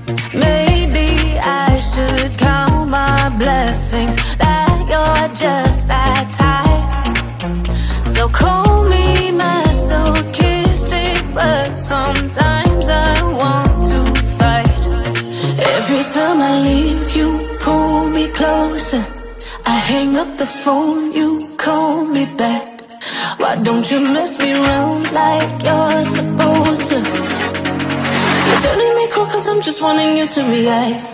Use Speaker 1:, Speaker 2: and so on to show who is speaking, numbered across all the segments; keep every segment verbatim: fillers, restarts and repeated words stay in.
Speaker 1: Maybe I should count my blessings that you're just that type. So call me masochistic, but sometimes I want to fight. Every time I leave, you pull me closer. I hang up the phone, you call me back. Why don't you mess me around like you're supposed to? You're turning me cool cause I'm just wanting you to react.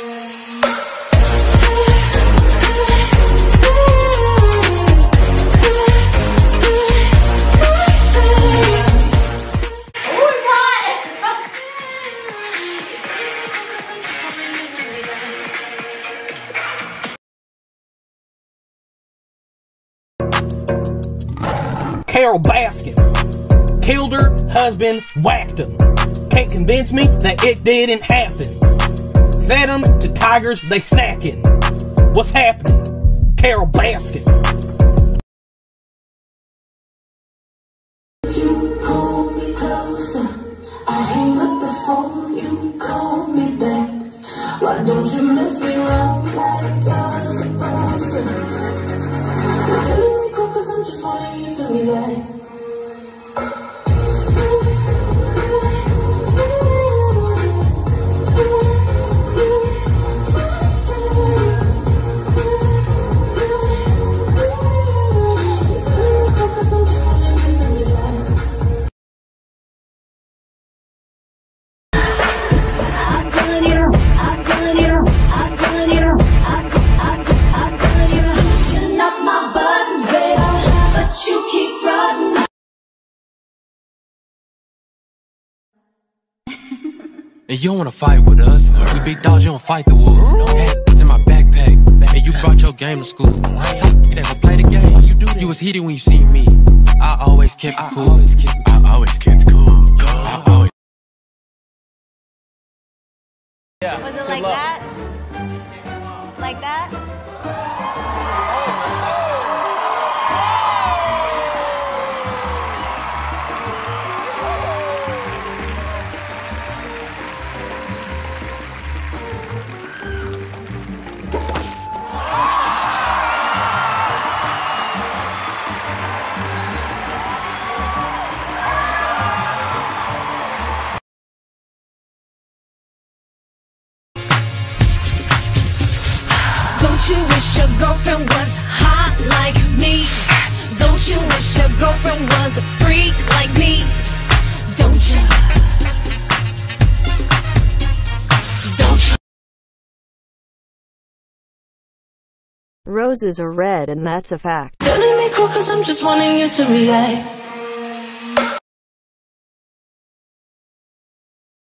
Speaker 2: Carole Baskin killed her husband, whacked him. Can't convince me that it didn't happen. Fed them to tigers, they snacking. What's happening? Carole Baskin.
Speaker 1: You call me closer. I hang up the phone, you call me back. Why don't you mess me around like you're supposed to? You're telling me cool cause I'm just wanting you to react.
Speaker 3: And you don't wanna fight with us. We big dogs, you don't fight the wolves. It's in my backpack. And you brought your game to school. Talk me that go play the game. You was heated when you see me. I always kept it cool. I always kept it cool. I always.
Speaker 4: Yeah. Was it like that? Like that?
Speaker 1: Don't you wish your girlfriend was hot like me? Don't you wish your girlfriend was a freak like me? Don't you? Don't you?
Speaker 5: Roses are red and that's a fact.
Speaker 1: Telling me cool cause I'm just wanting you to react.